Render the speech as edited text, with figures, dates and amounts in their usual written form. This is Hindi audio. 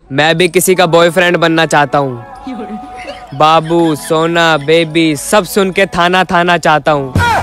मैं भी किसी का बॉयफ्रेंड बनना चाहता हूँ। बाबू, सोना, बेबी सब सुन के थाना थाना चाहता हूँ।